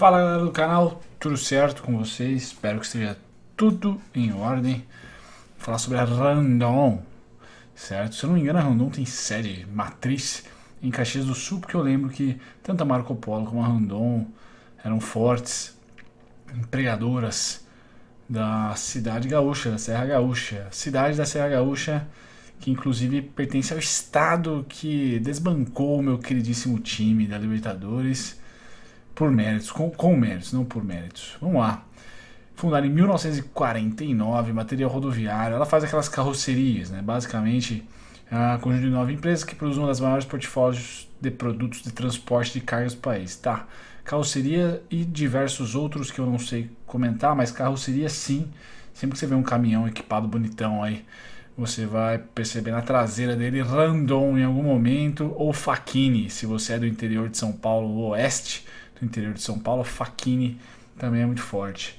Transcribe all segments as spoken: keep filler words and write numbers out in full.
Fala galera do canal, tudo certo com vocês? Espero que esteja tudo em ordem. Vou falar sobre a Randon, certo? Se eu não me engano, a Randon tem sede matriz em Caxias do Sul, porque eu lembro que tanto a Marco Polo como a Randon eram fortes empregadoras da cidade gaúcha, da Serra Gaúcha. Cidade da Serra Gaúcha, que inclusive pertence ao estado que desbancou o meu queridíssimo time da Libertadores. Por méritos, com, com méritos, não por méritos. Vamos lá. Fundada em mil novecentos e quarenta e nove, material rodoviário. Ela faz aquelas carrocerias, né? Basicamente, é um conjunto de nove empresas que produzem uma das maiores portfólios de produtos de transporte de cargas do país. Tá, carroceria e diversos outros que eu não sei comentar, mas carroceria sim. Sempre que você vê um caminhão equipado bonitão aí, você vai perceber na traseira dele Randon em algum momento, ou Facchini, se você é do interior de São Paulo, oeste do interior de São Paulo, Facchini também é muito forte.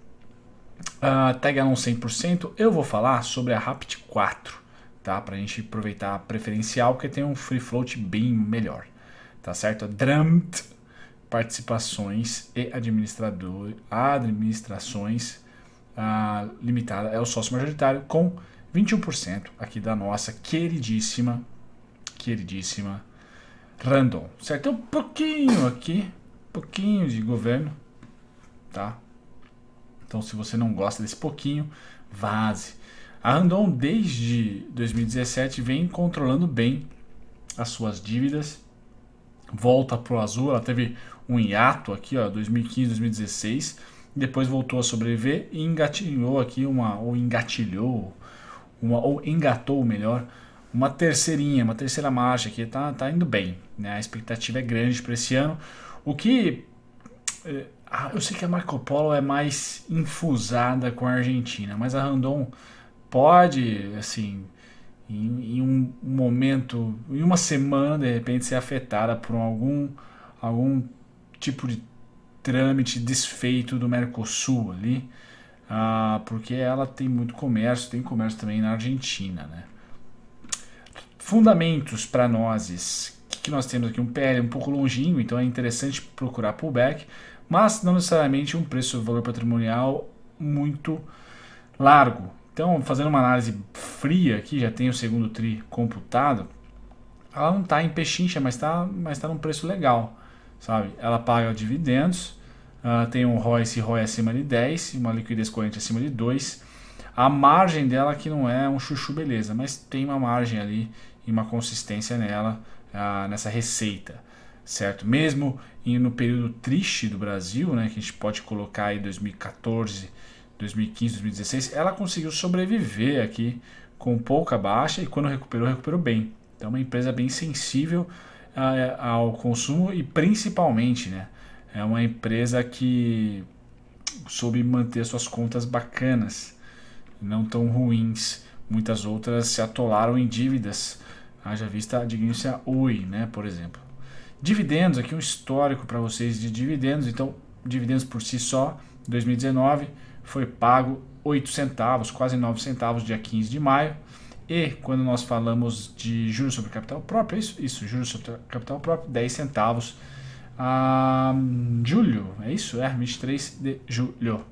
Uh, Tag Along cem por cento, eu vou falar sobre a Rapid quatro, tá? Pra gente aproveitar a preferencial, porque tem um free float bem melhor, tá certo? A Dramt Participações e administrador, Administrações uh, Limitada é o sócio majoritário com vinte e um por cento aqui da nossa queridíssima, queridíssima Randon, certo? Tem um pouquinho aqui, pouquinho de governo, tá? Então, se você não gosta desse pouquinho, vaze. A Randon, desde dois mil e dezessete, vem controlando bem as suas dívidas. Volta pro azul, ela teve um hiato aqui, ó, dois mil e quinze, dois mil e dezesseis, depois voltou a sobreviver e engatilhou aqui uma, ou engatilhou, uma, ou engatou melhor, uma terceirinha, uma terceira marcha aqui, tá, tá indo bem, né? A expectativa é grande para esse ano. O que eu sei que a Marco Polo é mais infusada com a Argentina, mas a Randon pode, assim, em, em um momento, em uma semana, de repente, ser afetada por algum, algum tipo de trâmite desfeito do Mercosul ali, ah, porque ela tem muito comércio, tem comércio também na Argentina, né? Fundamentos para nós, o que nós temos aqui? Um P L um pouco longínquo, então é interessante procurar pullback, mas não necessariamente um preço-valor patrimonial muito largo. Então, fazendo uma análise fria aqui, já tem o segundo tri computado, ela não está em pechincha, mas está mas tá num preço legal, sabe? Ela paga dividendos, uh, tem um R O I, esse R O I acima de dez, uma liquidez corrente acima de dois. A margem dela aqui não é um chuchu beleza, mas tem uma margem ali e uma consistência nela, uh, nessa receita, certo? Mesmo no período triste do Brasil, né, que a gente pode colocar aí dois mil e quatorze, dois mil e quinze, dois mil e dezesseis, ela conseguiu sobreviver aqui com pouca baixa e quando recuperou, recuperou bem. Então é uma empresa bem sensível uh, ao consumo e principalmente, né, é uma empresa que soube manter suas contas bacanas, não tão ruins. Muitas outras se atolaram em dívidas, haja vista a dignícia Oi, né, por exemplo. Dividendos, aqui um histórico para vocês de dividendos. Então, dividendos por si só, dois mil e dezenove foi pago oito centavos, quase nove centavos, dia quinze de maio. E quando nós falamos de juros sobre capital próprio, isso, isso juros sobre capital próprio, dez centavos. Ah, julho, é isso? É, vinte e três de julho.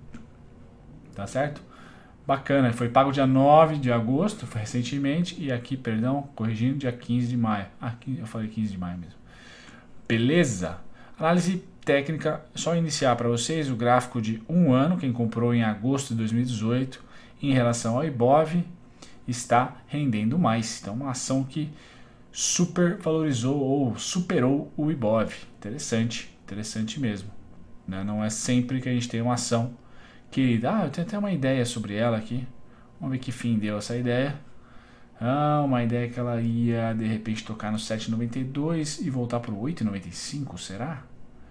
Tá certo? Bacana, foi pago dia nove de agosto, foi recentemente, e aqui, perdão, corrigindo, dia quinze de maio. Ah, eu falei quinze de maio mesmo. Beleza? Análise técnica, só iniciar para vocês o gráfico de um ano, quem comprou em agosto de dois mil e dezoito, em relação ao Ibov, está rendendo mais. Então, uma ação que super valorizou ou superou o Ibov. Interessante, interessante mesmo. Né? Não é sempre que a gente tem uma ação que, ah, eu tenho até uma ideia sobre ela aqui. Vamos ver que fim deu essa ideia. Ah, uma ideia que ela ia de repente tocar no sete vírgula noventa e dois e voltar para o oito vírgula noventa e cinco, será?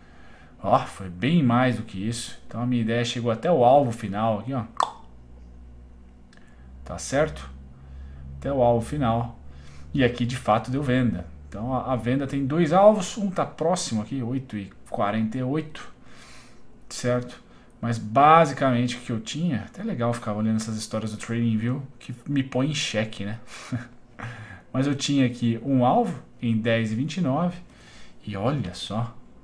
Ó, oh, foi bem mais do que isso. Então a minha ideia chegou até o alvo final aqui, ó. Tá certo? Até o alvo final. E aqui de fato deu venda. Então a, a venda tem dois alvos, um tá próximo aqui, oito e quarenta e oito, certo? Mas basicamente o que eu tinha, até legal ficar olhando essas histórias do TradingView, que me põe em xeque, né? Mas eu tinha aqui um alvo em dez e vinte e nove, e olha só,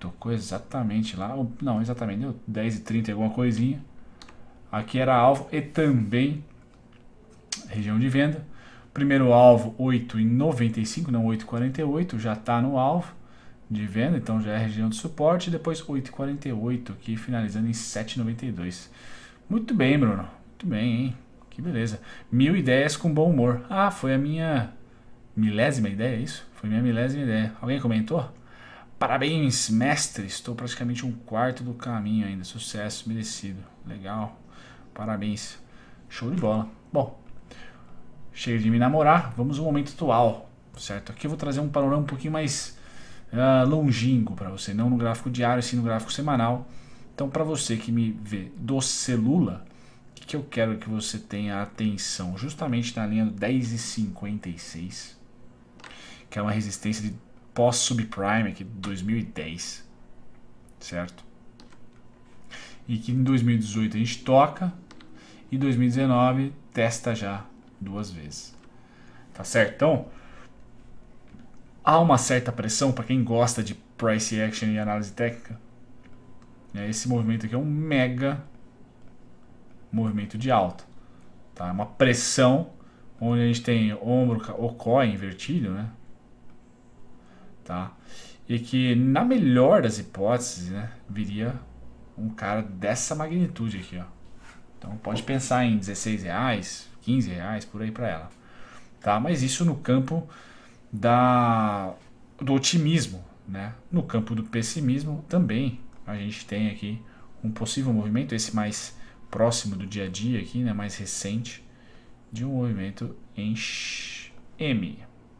tocou exatamente lá, não, exatamente, deu dez e trinta alguma coisinha. Aqui era alvo e também região de venda. Primeiro alvo oito e noventa e cinco, não oito e quarenta e oito, já está no alvo de venda, então já é região de suporte. Depois oito e quarenta e oito aqui, finalizando em sete e noventa e dois. Muito bem, Bruno, muito bem, hein? Que beleza. Mil ideias com bom humor. Ah, foi a minha milésima ideia, é isso? Foi minha milésima ideia. Alguém comentou? Parabéns, mestre. Estou praticamente um quarto do caminho ainda. Sucesso, merecido. Legal. Parabéns. Show de bola. Bom, chega de me namorar. Vamos ao momento atual, certo? Aqui eu vou trazer um panorama um pouquinho mais uh, longínquo para você. Não no gráfico diário, sim no gráfico semanal. Então, para você que me vê do celula, o que, que eu quero que você tenha atenção? Justamente na linha do dez e cinquenta e seis, que é uma resistência de pós-subprime aqui de dois mil e dez, certo? E que em dois mil e dezoito a gente toca e dois mil e dezenove testa já duas vezes, tá certo? Então, há uma certa pressão para quem gosta de price action e análise técnica. Esse movimento aqui é um mega movimento de alta, tá? Uma pressão onde a gente tem ombro, o C O invertido, né? Tá? E que na melhor das hipóteses, né, viria um cara dessa magnitude aqui, ó. Então pode pensar em dezesseis reais, quinze reais por aí para ela, tá? Mas isso no campo da do otimismo, né? No campo do pessimismo também a gente tem aqui um possível movimento, esse mais próximo do dia a dia aqui, né, mais recente, de um movimento em M.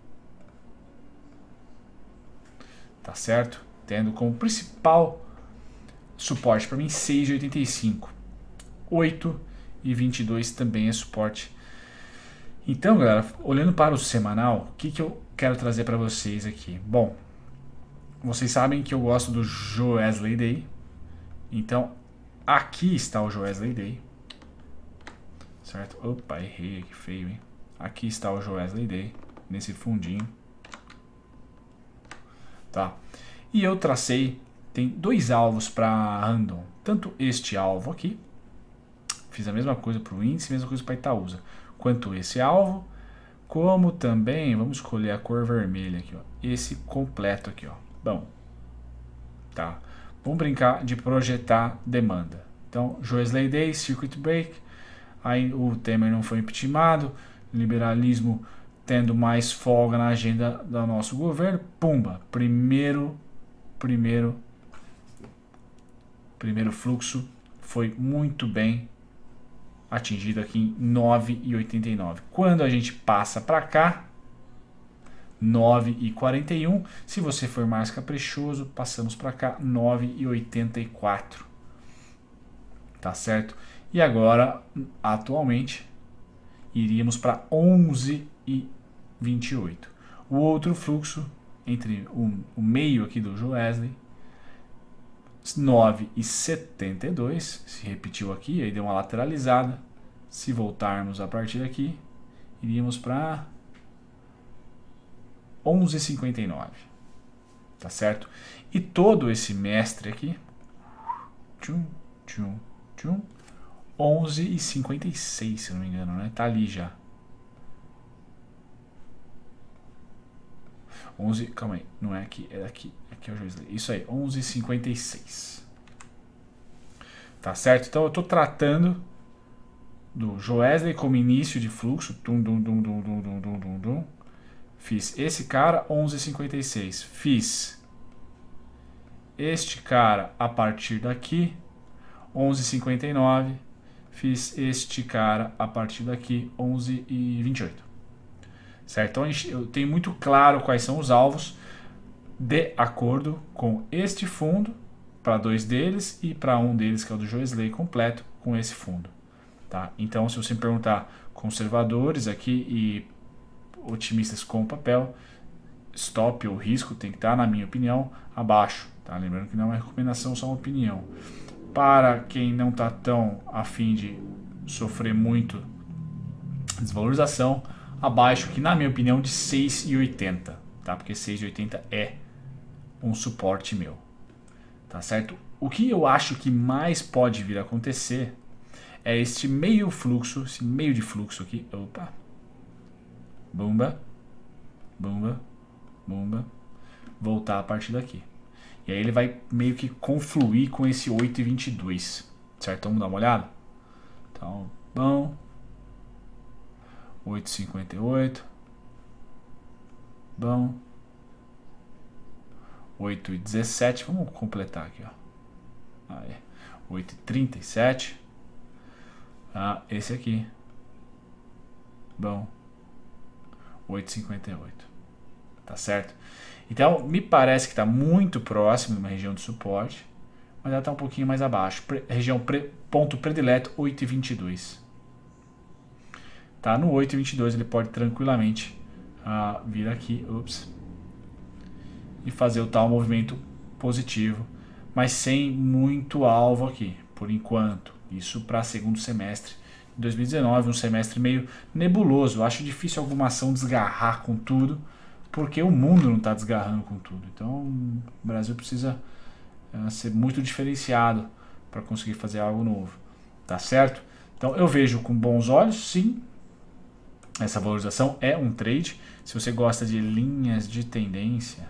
Tá certo? Tendo como principal suporte para mim seis e oitenta e cinco. oito e vinte e dois também é suporte. Então, galera, olhando para o semanal, o que, que eu quero trazer para vocês aqui? Bom, vocês sabem que eu gosto do Joesley Day. Então, aqui está o Joesley Day. Certo? Opa, errei aqui, feio, hein? Aqui está o Joesley Day, nesse fundinho. Tá? E eu tracei, tem dois alvos para random. Tanto este alvo aqui, fiz a mesma coisa para o índice, mesma coisa para Itaúsa. Quanto esse alvo, como também, vamos escolher a cor vermelha aqui, ó, esse completo aqui, ó. Bom, tá? Vamos brincar de projetar demanda. Então, Joesley Day, Circuit Break, aí o Temer não foi impeachmentado, liberalismo tendo mais folga na agenda do nosso governo, pumba, primeiro, primeiro, primeiro fluxo foi muito bem atingido aqui em nove e oitenta e nove. Quando a gente passa para cá, nove e quarenta e um. Se você for mais caprichoso, passamos para cá, nove e oitenta e quatro. Tá certo? E agora, atualmente, iríamos para onze e vinte e oito. O outro fluxo, entre o, o meio aqui do Joesley, nove e setenta e dois, se repetiu aqui, aí deu uma lateralizada. Se voltarmos a partir daqui, iríamos para onze e cinquenta e nove, tá certo? E todo esse mestre aqui, tchum, tchum, tchum, onze e cinquenta e seis, se não me engano, né? Tá ali já. onze, calma aí, não é aqui, é aqui, aqui é o Joesley. Isso aí, onze e cinquenta e seis. Tá certo? Então eu tô tratando do Joesley como início de fluxo, tum, dum, dum, dum, dum, dum, dum, dum, dum. Fiz esse cara, onze e cinquenta e seis. Fiz este cara a partir daqui, onze e cinquenta e nove. Fiz este cara a partir daqui, onze e vinte e oito. Certo? Então eu tenho muito claro quais são os alvos de acordo com este fundo, para dois deles, e para um deles, que é o do Joesley completo, com esse fundo. Tá? Então, se você me perguntar conservadores aqui e otimistas com papel, stop ou risco tem que estar, na minha opinião, abaixo. Tá? Lembrando que não é uma recomendação, só uma opinião. Para quem não está tão afim de sofrer muito desvalorização, abaixo, que na minha opinião, de seis e oitenta. Tá? Porque seis e oitenta é um suporte meu. tá certo? O que eu acho que mais pode vir a acontecer é este meio fluxo, esse meio de fluxo aqui, opa, bumba, bumba, bumba, voltar a partir daqui. E aí ele vai meio que confluir com esse oito e vinte e dois, certo? Vamos dar uma olhada? Então, bom, oito e cinquenta e oito, bom, oito e dezessete, vamos completar aqui, ó. Aí, oito e trinta e sete, ah, esse aqui, bom, oito e cinquenta e oito, tá certo? Então, me parece que está muito próximo de uma região de suporte, mas ela está um pouquinho mais abaixo. Pre região pre ponto predileto oito e vinte e dois. Tá? No oito e vinte e dois ele pode tranquilamente uh, vir aqui ups, e fazer o tal movimento positivo, mas sem muito alvo aqui, por enquanto. Isso para segundo semestre de dois mil e dezenove, um semestre meio nebuloso. Eu acho difícil alguma ação desgarrar com tudo, porque o mundo não está desgarrando com tudo. Então o Brasil precisa uh, ser muito diferenciado para conseguir fazer algo novo. Tá certo? Então eu vejo com bons olhos, sim, essa valorização é um trade. Se você gosta de linhas de tendência,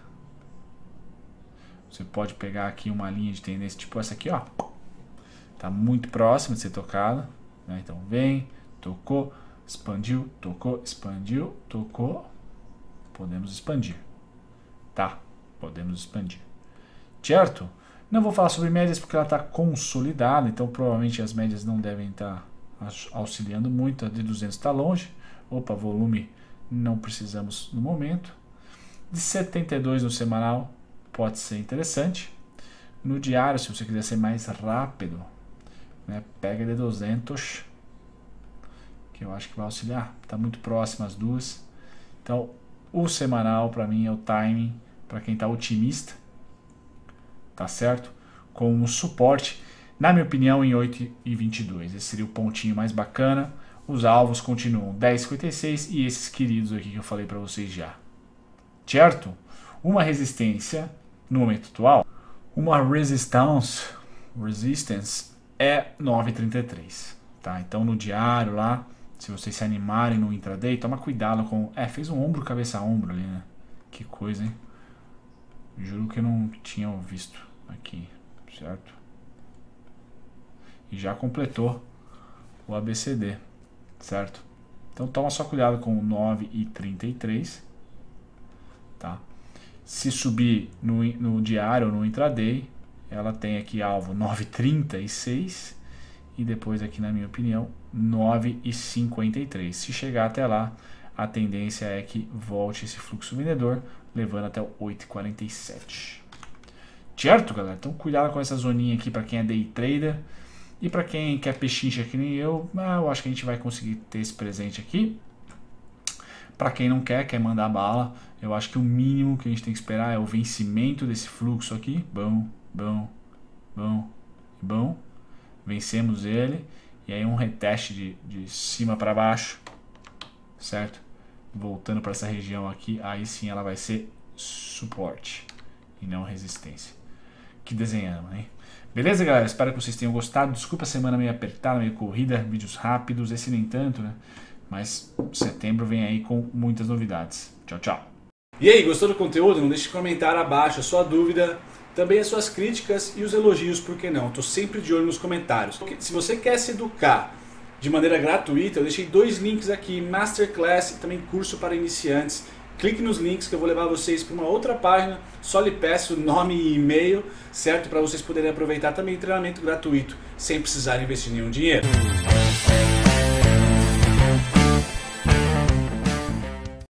você pode pegar aqui uma linha de tendência tipo essa aqui, ó. Tá muito próximo de ser tocada, né? Então vem, tocou, expandiu, tocou, expandiu, tocou. Podemos expandir, tá? Podemos expandir, certo? Não vou falar sobre médias porque ela está consolidada, então provavelmente as médias não devem estar auxiliando muito. A de duzentos está longe. Opa, volume não precisamos no momento. De setenta e dois no semanal pode ser interessante. No diário, se você quiser ser mais rápido, né, pega de duzentos, que eu acho que vai auxiliar. Está muito próximo as duas. Então o semanal para mim é o timing para quem está otimista, tá certo? Com um suporte, na minha opinião, em oito e vinte e dois. Esse seria o pontinho mais bacana. Os alvos continuam dez e cinquenta e seis e esses queridos aqui que eu falei para vocês já, certo? Uma resistência no momento atual, uma resistance, resistance é nove e trinta e três, tá? Então no diário lá, se vocês se animarem no intraday, toma cuidado com... É, fez um ombro, cabeça a ombro ali, né? Que coisa, hein? Juro que eu não tinha visto aqui, certo? E já completou o A B C D, certo? Então toma só cuidado com o nove e trinta e três, tá? Se subir no, no diário ou no intraday, ela tem aqui alvo nove e trinta e seis e depois aqui, na minha opinião, nove e cinquenta e três. Se chegar até lá, a tendência é que volte esse fluxo vendedor, levando até o oito e quarenta e sete. Certo, galera? Então cuidado com essa zoninha aqui para quem é day trader. E para quem quer pechincha que nem eu, eu acho que a gente vai conseguir ter esse presente aqui. Para quem não quer, quer mandar bala, eu acho que o mínimo que a gente tem que esperar é o vencimento desse fluxo aqui. Bom, bom, bom, bom. Vencemos ele. E aí um reteste de, de cima para baixo, certo? Voltando para essa região aqui, aí sim ela vai ser suporte e não resistência. Que desenhamos, hein? Beleza, galera? Espero que vocês tenham gostado. Desculpa a semana meio apertada, meio corrida, vídeos rápidos, esse nem tanto, né? Mas setembro vem aí com muitas novidades. Tchau, tchau. E aí, gostou do conteúdo? Não deixe de comentar abaixo a sua dúvida, também as suas críticas e os elogios, por que não? Estou sempre de olho nos comentários. Se você quer se educar de maneira gratuita, eu deixei dois links aqui, Masterclass e também curso para iniciantes. Clique nos links que eu vou levar vocês para uma outra página, só lhe peço nome e e-mail, certo? Para vocês poderem aproveitar também o treinamento gratuito, sem precisar investir nenhum dinheiro.